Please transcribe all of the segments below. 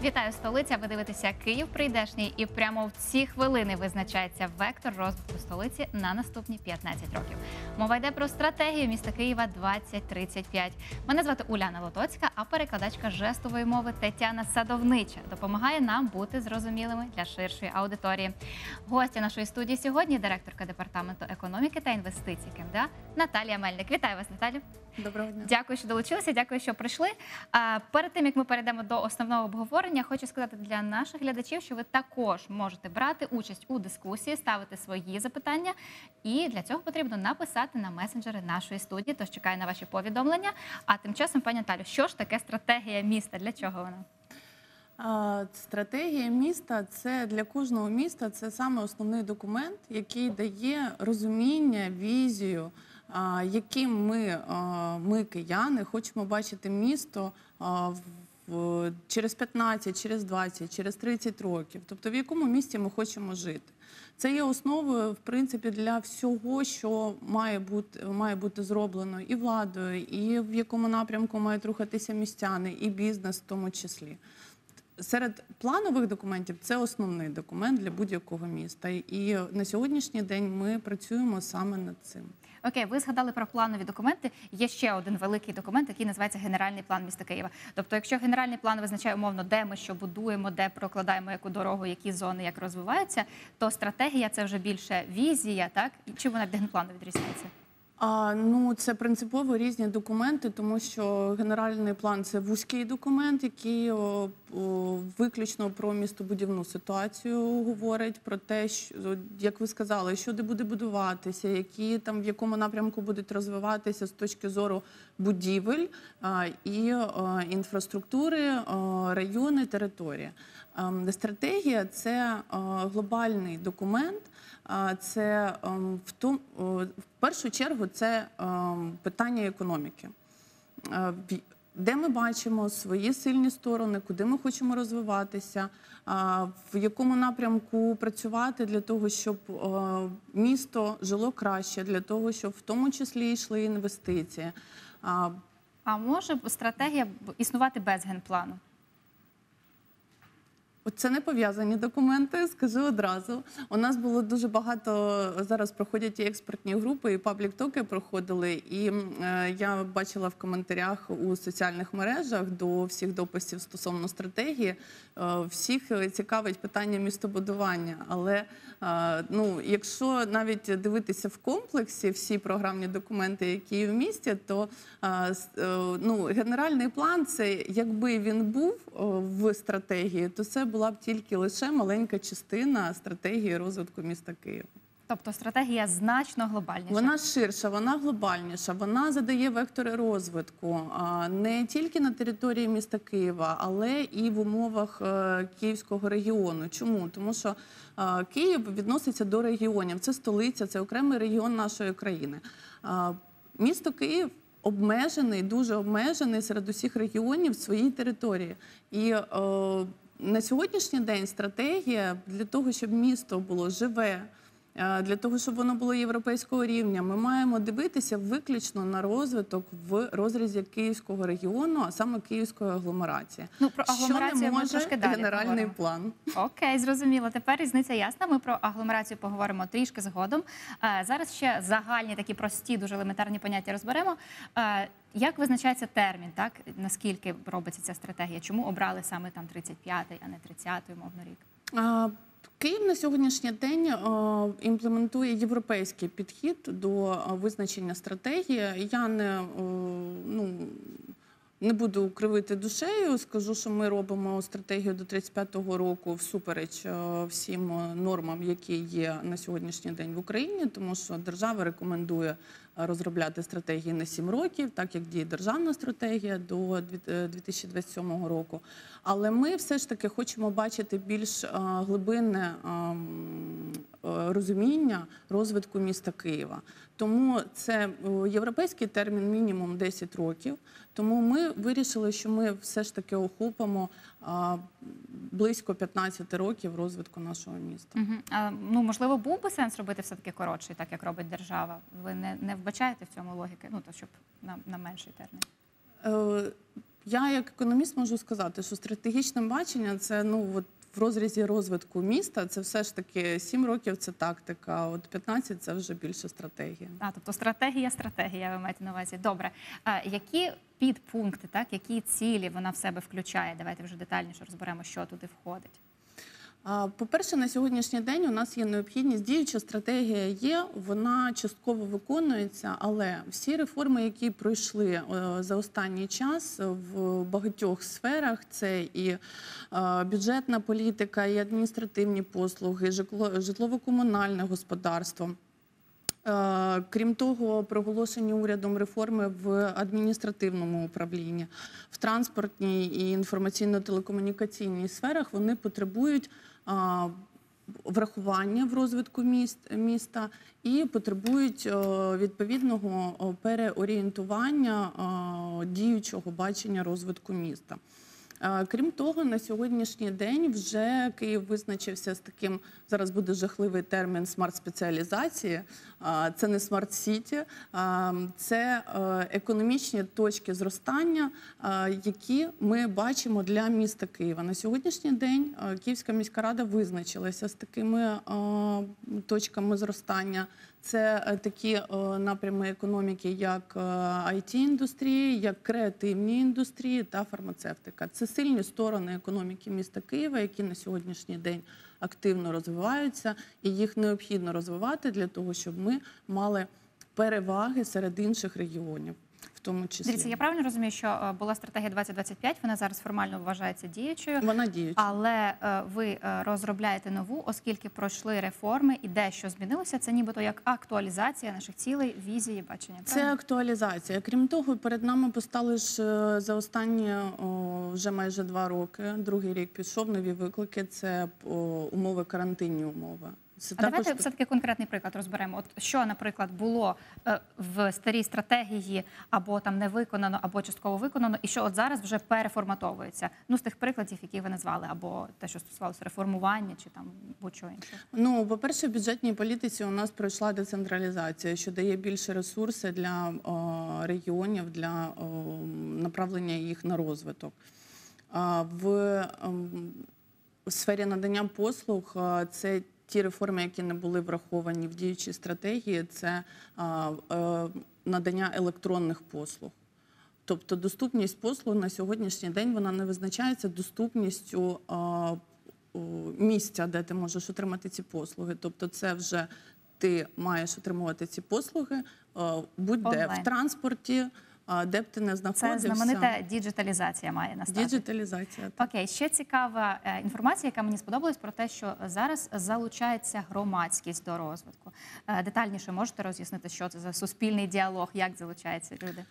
Вітаю, столиця! Ви дивитеся «Київ прийдешній» і прямо в ці хвилини визначається вектор розвитку столиці на наступні 15 років. Мова йде про стратегію міста Києва 2035. Мене звати Уляна Лотоцька, а перекладачка жестової мови Тетяна Садовнича допомагає нам бути зрозумілими для ширшої аудиторії. Гостя нашої студії сьогодні – директорка департаменту економіки та інвестицій КМДА Наталія Мельник. Вітаю вас, Наталю! Доброго дня. Дякую, що долучилися, дякую, що прийшли. Перед тим, як ми перейдемо до основного обговорення, хочу сказати для наших глядачів, що ви також можете брати участь у дискусії, ставити свої запитання. І для цього потрібно написати на месенджери нашої студії, тож чекаю на ваші повідомлення. А тим часом, пані Наталю, що ж таке стратегія міста? Для чого вона? Стратегія міста – це для кожного міста, це саме основний документ, який дає розуміння, візію, яким ми, кияни, хочемо бачити місто через 15, через 20, через 30 років. Тобто в якому місті ми хочемо жити. Це є основою, в принципі, для всього, що має бути зроблено і владою, і в якому напрямку мають рухатися містяни, і бізнес в тому числі. Серед планових документів це основний документ для будь-якого міста. І на сьогоднішній день ми працюємо саме над цим. Окей, ви згадали про планові документи. Є ще один великий документ, який називається Генеральний план міста Києва. Тобто, якщо генеральний план визначає умовно, де ми що будуємо, де прокладаємо яку дорогу, які зони, як розвиваються, то стратегія – це вже більше візія, так? Чим вона від генплану відрізняється? Це принципово різні документи, тому що генеральний план – це вузький документ, який виключно про містобудівну ситуацію говорить, про те, що, як ви сказали, що де буде будуватися, в якому напрямку будуть розвиватися з точки зору будівель і інфраструктури, райони, території. Стратегія – це глобальний документ. Це в першу чергу це питання економіки, де ми бачимо свої сильні сторони, куди ми хочемо розвиватися, в якому напрямку працювати для того, щоб місто жило краще, для того, щоб в тому числі йшли інвестиції. А може стратегія існувати без генплану? Це не пов'язані документи, скажу одразу. У нас було дуже багато, зараз проходять і експертні групи, і паблік-токи проходили. І я бачила в коментарях у соціальних мережах до всіх дописів стосовно стратегії. Всіх цікавить питання містобудування. Але якщо навіть дивитися в комплексі всі програмні документи, які є в місті, то генеральний план – це, якби він був в стратегії, то це була б тільки лише маленька частина стратегії розвитку міста Києва. Тобто стратегія значно глобальніша? Вона ширша, вона глобальніша, вона задає вектори розвитку не тільки на території міста Києва, але і в умовах Київського регіону. Чому? Тому що Київ відноситься до регіонів, це столиця, це окремий регіон нашої країни. Місто Київ обмежений, дуже обмежений серед усіх регіонів своїй території. І на сьогоднішній день стратегія для того, щоб місто було живе, для того, щоб воно було європейського рівня, ми маємо дивитися виключно на розвиток в розрізі Київського регіону, а саме Київської агломерації. Про агломерацію ми трошки далі генеральний план. Окей, зрозуміло. Тепер різниця ясна. Ми про агломерацію поговоримо трішки згодом. Зараз ще загальні такі прості, дуже елементарні поняття розберемо. Як визначається термін, так? Наскільки робиться ця стратегія? Чому обрали саме там 35-й, а не 30-й, умовно, рік? Київ на сьогоднішній день імплементує європейський підхід до визначення стратегії. Я не буду кривити душею, скажу, що ми робимо стратегію до 35-го року всупереч всім нормам, які є на сьогоднішній день в Україні, тому що держава рекомендує розробляти стратегії на 7 років, так як діє державна стратегія до 2027 року. Але ми все ж таки хочемо бачити більш глибинне розуміння розвитку міста Києва. Тому це європейський термін мінімум 10 років. Тому ми вирішили, що ми все ж таки охопимо близько 15 років розвитку нашого міста. Можливо, був би сенс робити все-таки коротший, так як робить держава? Ви не вбачаєте в цьому логіки, щоб на менший термін? Я як економіст можу сказати, що стратегічне бачення – це в розрізі розвитку міста, це все ж таки 7 років – це тактика, а от 15 – це вже більше стратегія. Тобто стратегія, ви маєте на увазі. Добре. Які підпункти, які цілі вона в себе включає? Давайте вже детальніше розберемо, що туди входить. По-перше, на сьогоднішній день у нас є необхідність, діюча стратегія є, вона частково виконується, але всі реформи, які пройшли за останній час в багатьох сферах, це і бюджетна політика, і адміністративні послуги, житлово-комунальне господарство. Крім того, проголошені урядом реформи в адміністративному управлінні, в транспортній і інформаційно-телекомунікаційній сферах вони потребують врахування в розвитку міста і потребують відповідного переорієнтування діючого бачення розвитку міста. Крім того, на сьогоднішній день вже Київ визначився з таким, зараз буде жахливий термін, смарт-спеціалізації. Це не смарт-сіті, це економічні точки зростання, які ми бачимо для міста Києва. На сьогоднішній день Київська міська рада визначилася з такими точками зростання. Це такі напрями економіки, як IT-індустрії, як креативні індустрії та фармацевтика. Це сильні сторони економіки міста Києва, які на сьогоднішній день активно розвиваються, і їх необхідно розвивати для того, щоб ми мали переваги серед інших регіонів. Дивіться, я правильно розумію, що була стратегія 2025, вона зараз формально вважається діючою. Вона діюча. Але ви розробляєте нову, оскільки пройшли реформи і дещо змінилося, це нібито як актуалізація наших цілей, візії, бачення. Правильно? Це актуалізація. Крім того, перед нами постали ж за останні вже майже 2 роки, другий рік пішов, нові виклики, це умови, карантинні умови. Давайте все-таки конкретний приклад розберемо. От що, наприклад, було в старій стратегії або там не виконано, або частково виконано, і що от зараз вже переформатовується? З тих прикладів, які ви назвали, або те, що стосувалося реформування, чи там будь-що інше. По-перше, в бюджетній політиці у нас пройшла децентралізація, що дає більше ресурси для регіонів, для направлення їх на розвиток. В сфері надання послуг це ті реформи, які не були враховані в діючій стратегії, це надання електронних послуг. Тобто доступність послуг на сьогоднішній день вона не визначається доступністю місця, де ти можеш отримати ці послуги. Тобто це вже ти маєш отримувати ці послуги будь-де, в транспорті, де б ти не знаходився. Це знаменита діджиталізація має настати. Діджиталізація, так. Окей, ще цікава інформація, яка мені сподобалась, про те, що зараз залучається громадськість до розвитку. Детальніше можете роз'яснити, що це за суспільний діалог, як залучаються люди?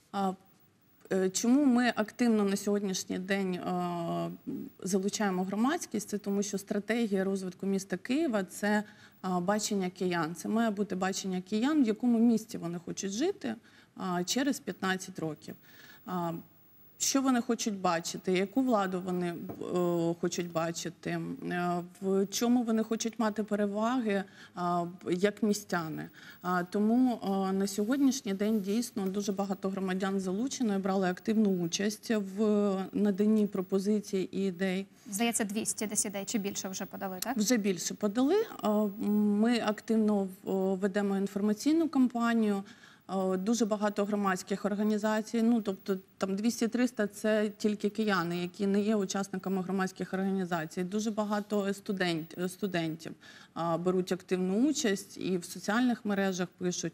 Чому ми активно на сьогоднішній день залучаємо громадськість? Це тому, що стратегія розвитку міста Києва – це бачення киян. Це має бути бачення киян, в якому місті вони хочуть жити через 15 років. Що вони хочуть бачити, яку владу вони хочуть бачити, в чому вони хочуть мати переваги як містяни. Тому на сьогоднішній день дійсно дуже багато громадян залучено і брали активну участь в наданні пропозицій і ідей. Здається, 200 десь ідей, чи більше вже подали, так? Вже більше подали. Ми активно ведемо інформаційну кампанію. Дуже багато громадських організацій, тобто там 200-300 – це тільки кияни, які не є учасниками громадських організацій. Дуже багато студентів беруть активну участь і в соціальних мережах пишуть.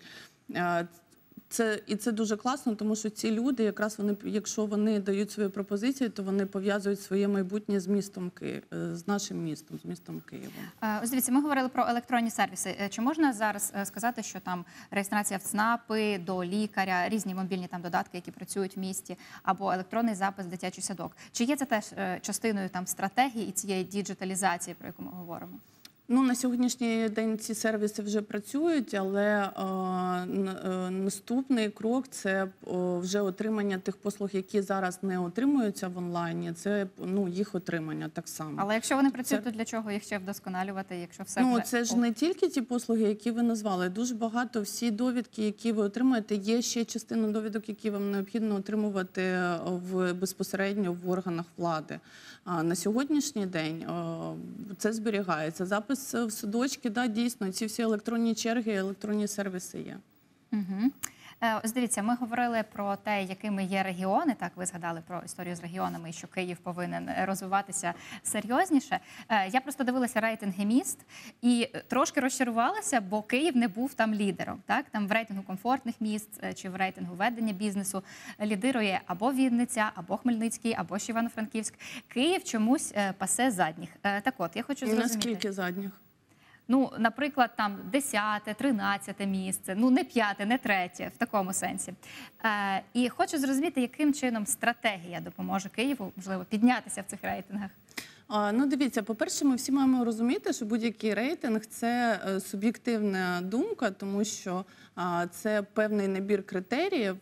І це дуже класно, тому що ці люди, якраз якщо вони дають свої пропозиції, то вони пов'язують своє майбутнє з містом з нашим містом, з містом Києвом. Ось дивіться, ми говорили про електронні сервіси. Чи можна зараз сказати, що там реєстрація в ЦНАПи, до лікаря, різні мобільні там додатки, які працюють в місті, або електронний запис в дитячий садок? Чи є це теж частиною там стратегії і цієї діджиталізації, про яку ми говоримо? Ну, на сьогоднішній день ці сервіси вже працюють, але наступний крок – це вже отримання тих послуг, які зараз не отримуються в онлайні, це їх отримання так само. Але якщо вони працюють, то для чого їх ще вдосконалювати, якщо все вже... Це ж не тільки ті послуги, які ви назвали. Дуже багато, всі довідки, які ви отримуєте, є ще частина довідок, які вам необхідно отримувати безпосередньо в органах влади. На сьогоднішній день це зберігається. Запис в судочки, дійсно, ці всі електронні черги, електронні сервіси є. Угу. Ось дивіться, ми говорили про те, якими є регіони, так, ви згадали про історію з регіонами, і що Київ повинен розвиватися серйозніше. Я просто дивилася рейтинги міст і трошки розчарувалася, бо Київ не був там лідером. Так? Там в рейтингу комфортних міст чи в рейтингу ведення бізнесу лідирує або Вінниця, або Хмельницький, або ж Івано-Франківськ. Київ чомусь пасе задніх. Так от, я хочу зрозуміти. Наскільки задніх? Ну, наприклад, там 10-те, 13-те місце, не 5-те, не 3-те, в такому сенсі. І хочу зрозуміти, яким чином стратегія допоможе Києву, можливо, піднятися в цих рейтингах. Дивіться, по-перше, ми всі маємо розуміти, що будь-який рейтинг – це суб'єктивна думка, тому що це певний набір критеріїв,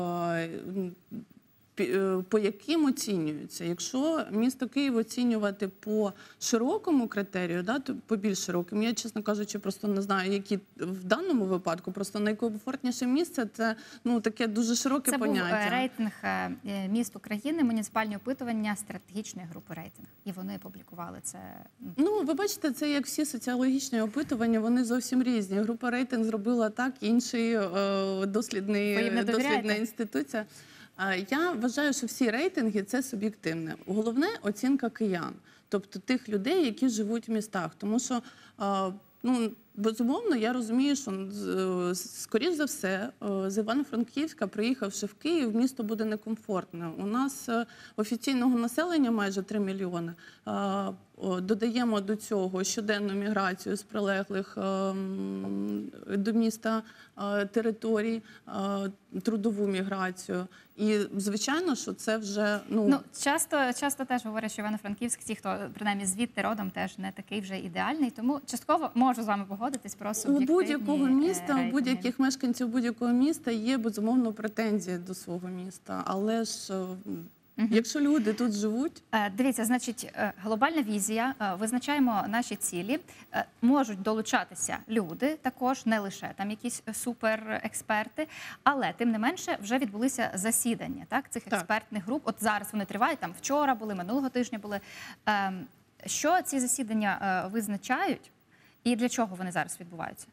по яким оцінюються. Якщо місто Київ оцінювати по широкому критерію, то по більш широким, я, чесно кажучи, просто не знаю, які в даному випадку, просто найкомфортніше місце – це таке дуже широке поняття. Це був рейтинг міст України, муніципальні опитування стратегічної групи рейтинг. І вони публікували це. Ви бачите, це як всі соціологічні опитування, вони зовсім різні. Група рейтинг зробила так, інший дослідна інституція. Я вважаю, що всі рейтинги – це суб'єктивне. Головне – оцінка киян, тобто тих людей, які живуть в містах. Тому що, безумовно, я розумію, що, скоріш за все, з Івано-Франківська, приїхавши в Київ, місто буде некомфортне. У нас офіційного населення майже 3 мільйони. Додаємо до цього щоденну міграцію з прилеглих до міста територій, трудову міграцію. І, звичайно, що це вже... Часто теж говорять, що Івано-Франківськ, ті, хто, принаймні, звідти родом, теж не такий вже ідеальний. Тому частково можу з вами погодитись про суб'єктивні У будь-якого міста, рейтинги. у будь-яких мешканців будь-якого міста є, безумовно, претензії до свого міста. Але ж... Якщо люди тут живуть... Дивіться, значить, глобальна візія, визначаємо наші цілі, можуть долучатися люди, також не лише там якісь суперексперти, але тим не менше вже відбулися засідання цих експертних груп. От зараз вони тривають, там вчора були, минулого тижня були. Що ці засідання визначають і для чого вони зараз відбуваються?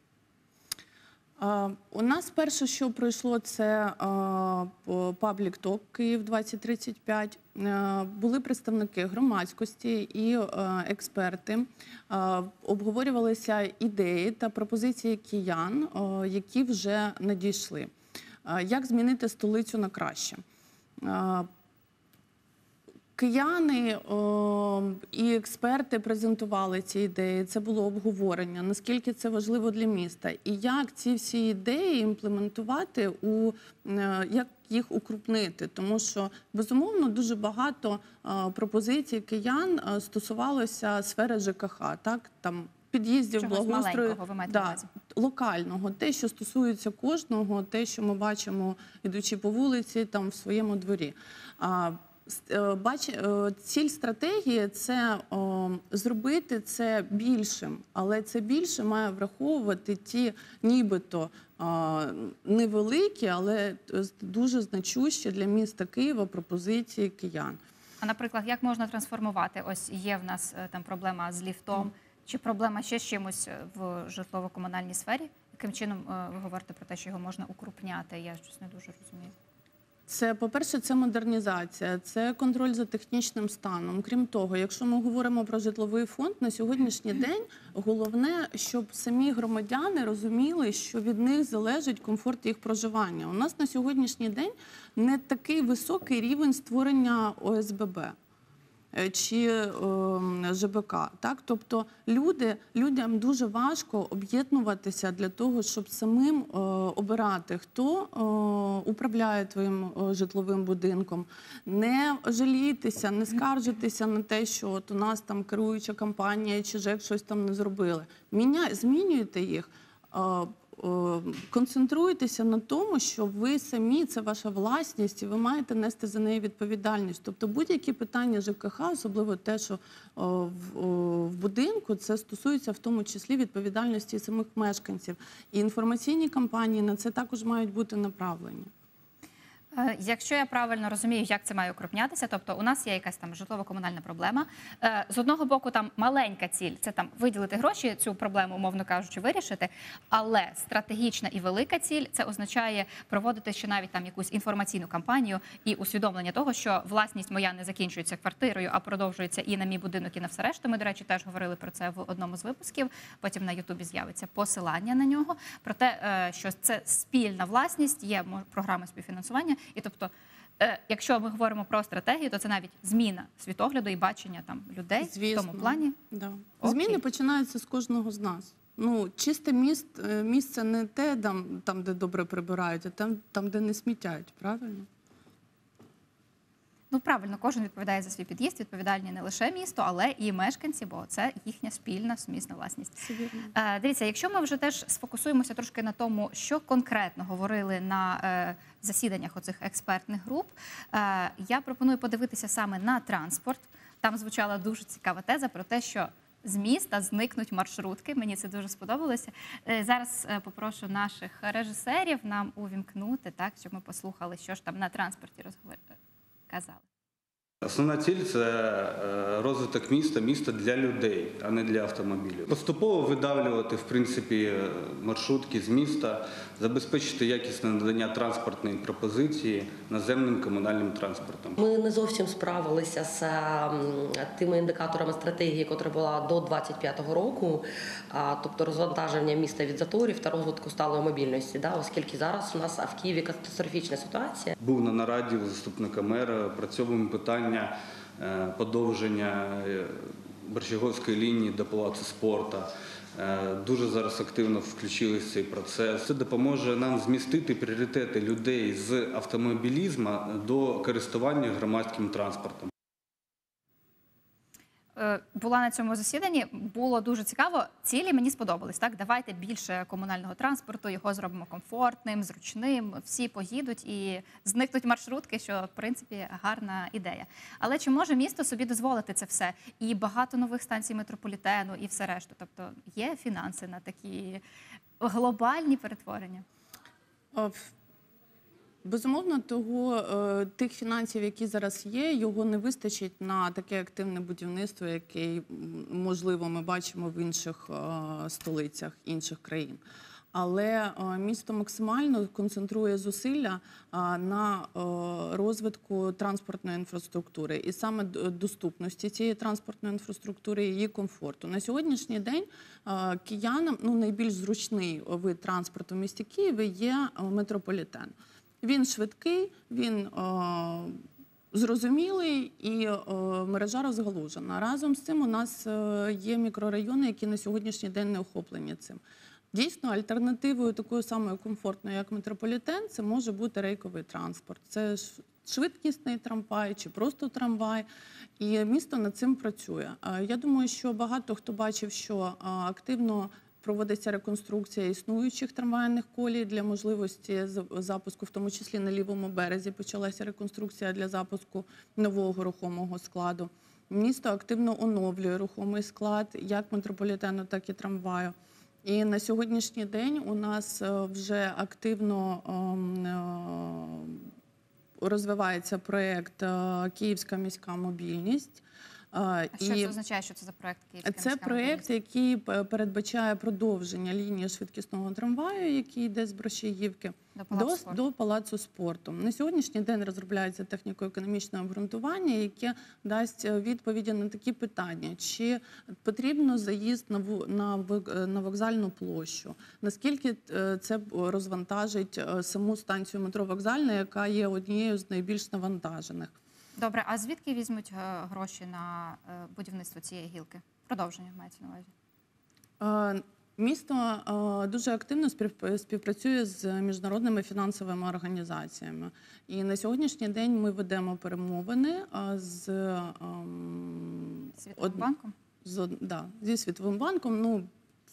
У нас перше, що пройшло, це Public Talk Київ 2035. Були представники громадськості і експерти. Обговорювалися ідеї та пропозиції киян, які вже надійшли. Як змінити столицю на краще? Кияни і експерти презентували ці ідеї, це було обговорення, наскільки це важливо для міста. І як ці всі ідеї імплементувати, як їх укрупнити. Тому що, безумовно, дуже багато пропозицій киян стосувалося сфери ЖКХ, там під'їздів, благоустрою, локального, те, що стосується кожного, те, що ми бачимо, ідучи по вулиці, там в своєму дворі. Ціль стратегії – це зробити це більшим, але це більше має враховувати ті нібито невеликі, але дуже значущі для міста Києва пропозиції киян. А, наприклад, як можна трансформувати? Ось є в нас там проблема з ліфтом, чи проблема ще з чимось в житлово-комунальній сфері? Яким чином ви говорите про те, що його можна укрупняти? Я щось не дуже розумію. Це, по-перше, це модернізація, це контроль за технічним станом. Крім того, якщо ми говоримо про житловий фонд, на сьогоднішній день головне, щоб самі громадяни розуміли, що від них залежить комфорт їх проживання. У нас на сьогоднішній день не такий високий рівень створення ОСББ. чи ЖБК. Так? Тобто людям дуже важко об'єднуватися для того, щоб самим обирати, хто управляє твоїм житловим будинком. Не жалітися, не скаржитися на те, що от у нас там керуюча компанія чи ЖЕК щось там не зробили. Змінюйте їх. Концентруйтеся на тому, що ви самі, це ваша власність, і ви маєте нести за неї відповідальність. Тобто будь-які питання ЖКХ, особливо те, що в будинку, це стосується в тому числі відповідальності самих мешканців. І інформаційні кампанії на це також мають бути направлені. Якщо я правильно розумію, як це має укрупнятися, тобто у нас є якась там житлово-комунальна проблема. З одного боку, там маленька ціль – це там виділити гроші, цю проблему, умовно кажучи, вирішити, але стратегічна і велика ціль – це означає проводити ще навіть там якусь інформаційну кампанію і усвідомлення того, що власність моя не закінчується квартирою, а продовжується і на мій будинок, і на все решта. Ми, до речі, теж говорили про це в одному з випусків, потім на Ютубі з'явиться посилання на нього, про те, що це спільна власність, є програми співфінансування. І тобто, якщо ми говоримо про стратегію, то це навіть зміна світогляду і бачення там людей. Звісно, в тому плані. Да. Зміни починаються з кожного з нас. Ну, чисте місце не те, там, де добре прибирають, а там, де не смітяють, правильно? Ну, правильно, кожен відповідає за свій під'їзд, відповідальні не лише місто, але і мешканці, бо це їхня спільна, сумісна власність. Дивіться, якщо ми вже теж сфокусуємося трошки на тому, що конкретно говорили на засіданнях оцих експертних груп, я пропоную подивитися саме на транспорт. Там звучала дуже цікава теза про те, що з міста зникнуть маршрутки. Мені це дуже сподобалося. Зараз попрошу наших режисерів нам увімкнути, так, щоб ми послухали, що ж там на транспорті казали. Основна ціль – це розвиток міста для людей, а не для автомобілів. Поступово видавлювати, в принципі, маршрутки з міста, забезпечити якісне надання транспортної пропозиції наземним комунальним транспортом. Ми не зовсім справилися з тими індикаторами стратегії, яка була до 2025 року, тобто розвантаження міста від заторів та розвитку сталої мобільності, оскільки зараз у нас в Києві катастрофічна ситуація. Був на нараді у заступника мера, опрацьовуємо питання подовження Борщаговської лінії до Палацу спорту. Дуже зараз активно включилися в цей процес. Це допоможе нам змістити пріоритети людей з автомобілізму до користування громадським транспортом. Була на цьому засіданні, було дуже цікаво. Цілі мені сподобались. Так, давайте більше комунального транспорту, його зробимо комфортним, зручним, всі поїдуть і зникнуть маршрутки, що, в принципі, гарна ідея. Але чи може місто собі дозволити це все? І багато нових станцій метрополітену, і все решту. Тобто є фінанси на такі глобальні перетворення? Безумовно, тих фінансів, які зараз є, його не вистачить на таке активне будівництво, яке, можливо, ми бачимо в інших столицях інших країн. Але місто максимально концентрує зусилля на розвитку транспортної інфраструктури і саме доступності цієї транспортної інфраструктури, її комфорту. На сьогоднішній день киянам найбільш зручний вид транспорту в місті Києві є метрополітен. Він швидкий, він зрозумілий і мережа розгалужена. Разом з цим у нас є мікрорайони, які на сьогоднішній день не охоплені цим. Дійсно, альтернативою такою самою комфортною, як метрополітен, це може бути рейковий транспорт. Це швидкісний трамвай чи просто трамвай. І місто над цим працює. Я думаю, що багато хто бачив, що активно проводиться реконструкція існуючих трамвайних колій для можливості запуску, в тому числі на лівому березі почалася реконструкція для запуску нового рухомого складу. Місто активно оновлює рухомий склад як метрополітену, так і трамваю. І на сьогоднішній день у нас вже активно розвивається проєкт «Київська міська мобільність». А що це означає, що це за проєкт «Київська міська мобільність»? Це проєкт, який передбачає продовження лінії швидкісного трамваю, який йде з Борщагівки, до Палацу спорту. На сьогоднішній день розробляється техніко-економічне обґрунтування, яке дасть відповіді на такі питання. Чи потрібно заїзд на вокзальну площу? Наскільки це розвантажить саму станцію метро «Вокзальна», яка є однією з найбільш навантажених? Добре, а звідки візьмуть гроші на будівництво цієї гілки? Продовження мається на увазі. Місто дуже активно співпрацює з міжнародними фінансовими організаціями. І на сьогоднішній день ми ведемо перемовини з Світовим банком? зі Світовим банком. Ну,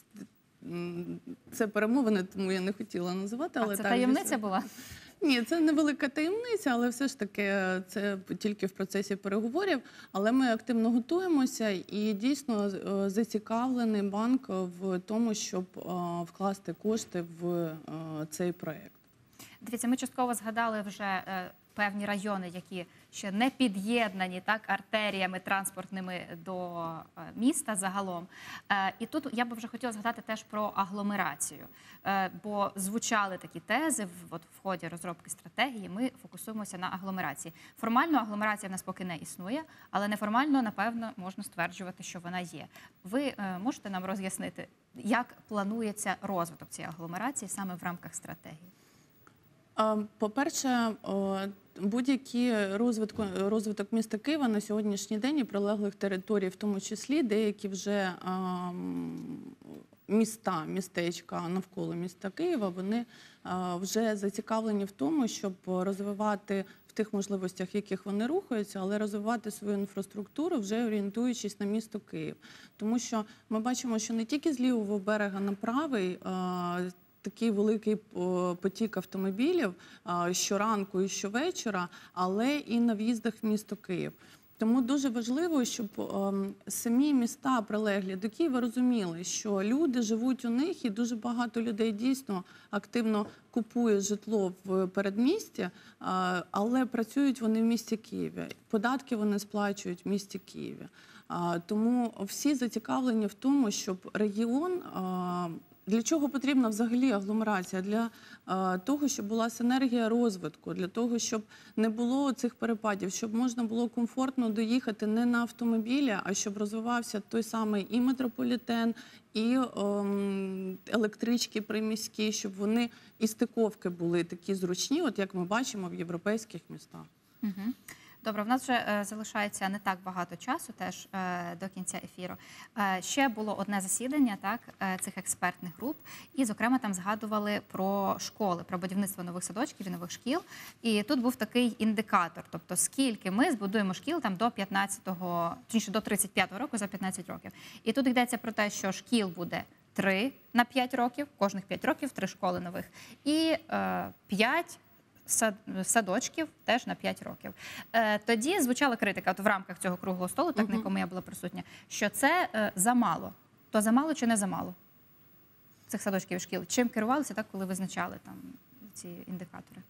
це перемовини, тому я не хотіла називати. Але це так, таємниця була? Ні, це невелика таємниця, але все ж таки це тільки в процесі переговорів. Але ми активно готуємося і дійсно зацікавлений банк в тому, щоб вкласти кошти в цей проєкт. Дивіться, ми частково згадали вже певні райони, які ще не під'єднані так артеріями транспортними до міста загалом. І тут я би вже хотіла згадати теж про агломерацію, бо звучали такі тези в ході розробки стратегії. Ми фокусуємося на агломерації. Формально агломерація в нас поки не існує, але неформально, напевно, можна стверджувати, що вона є. Ви можете нам роз'яснити, як планується розвиток цієї агломерації саме в рамках стратегії? По-перше, будь-який розвиток міста Києва на сьогоднішній день і прилеглих територій, в тому числі деякі вже містечка навколо міста Києва, вони вже зацікавлені в тому, щоб розвивати в тих можливостях, в яких вони рухаються, але розвивати свою інфраструктуру, вже орієнтуючись на місто Київ. Тому що ми бачимо, що не тільки з лівого берега на правий такий великий потік автомобілів щоранку і щовечора, але і на в'їздах в місто Київ. Тому дуже важливо, щоб самі міста прилеглі до Києва розуміли, що люди живуть у них, і дуже багато людей дійсно активно купує житло в передмісті, але працюють вони в місті Києві. Податки вони сплачують в місті Києві. Тому всі зацікавлені в тому, щоб регіон... Для чого потрібна взагалі агломерація? Для того, щоб була синергія розвитку, для того, щоб не було цих перепадів, щоб можна було комфортно доїхати не на автомобілі, а щоб розвивався той самий і метрополітен, і електрички приміські, щоб вони і стиковки були такі зручні, от як ми бачимо в європейських містах. Угу. Добре, в нас вже залишається не так багато часу теж до кінця ефіру. Ще було одне засідання цих експертних груп, і, зокрема, там згадували про школи, про будівництво нових садочків і нових шкіл. І тут був такий індикатор, тобто скільки ми збудуємо шкіл там до 35-го року за 15 років. І тут йдеться про те, що шкіл буде 3 на 5 років, кожних 5 років 3 школи нових, і 5 садочків теж на 5 років. Тоді звучала критика в рамках цього круглого столу, так на якому я була присутня, що це замало. То замало чи не замало цих садочків і шкіл? Чим керувалися, так, коли визначали там ці індикатори?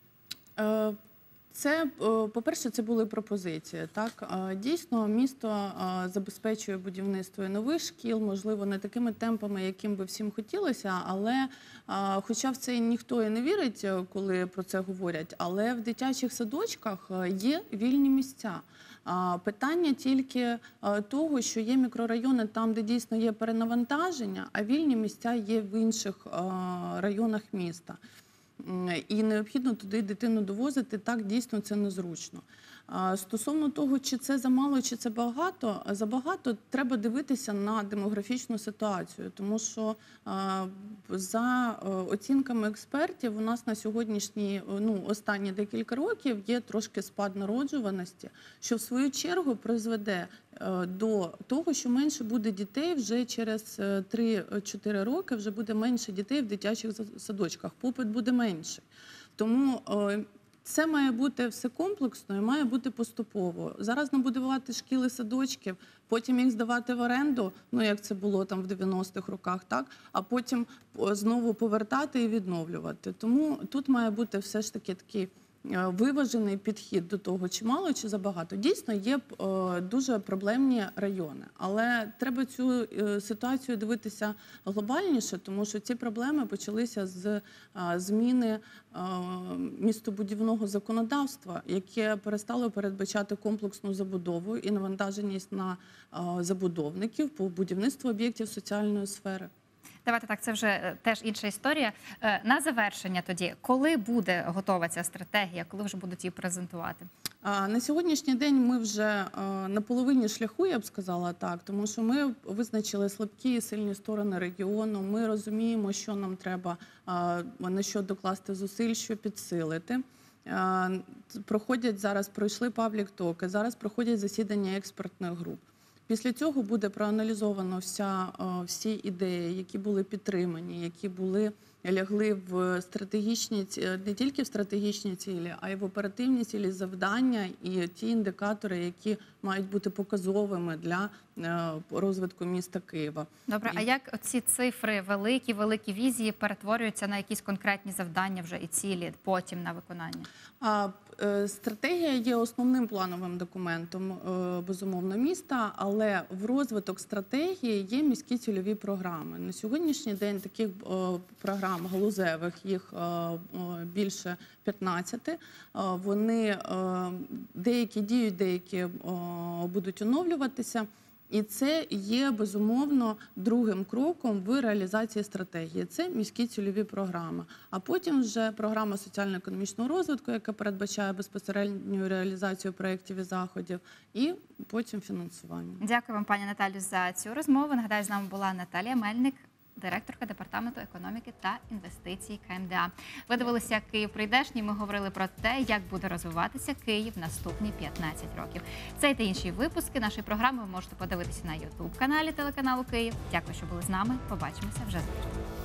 Це, по-перше, це були пропозиції. Так? Дійсно, місто забезпечує будівництво і нових шкіл, можливо, не такими темпами, яким би всім хотілося, але, хоча в це ніхто і не вірить, коли про це говорять, але в дитячих садочках є вільні місця. Питання тільки того, що є мікрорайони там, де дійсно є перенавантаження, а вільні місця є в інших районах міста. І необхідно туди дитину довозити, так дійсно це незручно. Стосовно того, чи це замало, чи це забагато, треба дивитися на демографічну ситуацію, тому що за оцінками експертів у нас на сьогоднішні, останні декілька років є трошки спад народжуваності, що в свою чергу призведе до того, що менше буде дітей вже через 3-4 роки, вже буде менше дітей в дитячих садочках, попит буде менший. Тому це має бути все комплексно і має бути поступово. Зараз набудувати шкіли, садочків, потім їх здавати в оренду, як це було там в 90-х роках, так? А потім знову повертати і відновлювати. Тому тут має бути все ж таки такий виважений підхід до того, чи мало, чи забагато. Дійсно, є дуже проблемні райони, але треба цю ситуацію дивитися глобальніше, тому що ці проблеми почалися з зміни містобудівного законодавства, яке перестало передбачати комплексну забудову і навантаженість на забудовників по будівництву об'єктів соціальної сфери. Давайте так, це вже теж інша історія. На завершення тоді, коли буде готова ця стратегія, коли вже будуть її презентувати? На сьогоднішній день ми вже на половині шляху, я б сказала так, тому що ми визначили слабкі і сильні сторони регіону. Ми розуміємо, що нам треба, на що докласти зусиль, що підсилити. Пройшли паблік-токи, зараз проходять засідання експертних груп. Після цього буде проаналізовано всі ідеї, які були підтримані, які лягли в стратегічні, не тільки в стратегічні цілі, а й в оперативні цілі, завдання і ті індикатори, які мають бути показовими для розвитку міста Києва. Добре, а як ці цифри, великі візії перетворюються на якісь конкретні завдання вже і цілі потім на виконання? Стратегія є основним плановим документом, безумовно, міста, але в розвиток стратегії є міські цільові програми. На сьогоднішній день таких програм галузевих, їх більше 15. Вони деякі діють, деякі будуть оновлюватися. І це є, безумовно, другим кроком в реалізації стратегії. Це міські цільові програми. А потім вже програма соціально-економічного розвитку, яка передбачає безпосередню реалізацію проєктів і заходів, і потім фінансування. Дякую вам, пані Наталю, за цю розмову. Нагадаю, з нами була Наталія Мельник, директорка Департаменту економіки та інвестицій КМДА. Ви дивилися «Київ прийдешній». Ми говорили про те, як буде розвиватися Київ наступні 15 років. Цей та інші випуски нашої програми ви можете подивитися на YouTube-каналі телеканалу «Київ». Дякую, що були з нами. Побачимося вже завтра.